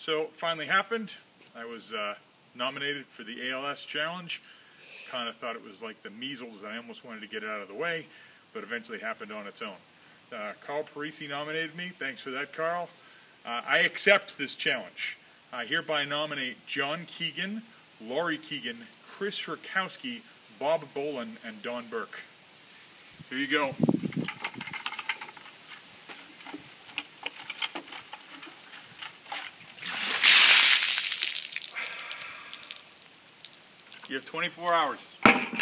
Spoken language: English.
So it finally happened. I was nominated for the ALS challenge. Kind of thought it was like the measles. I almost wanted to get it out of the way, but eventually happened on its own. Carl Parisi nominated me. Thanks for that, Carl. I accept this challenge. I hereby nominate John Keegan, Laurie Keegan, Chris Rakowski, Bob Bowlin, and Don Burke. Here you go. You have 24 hours.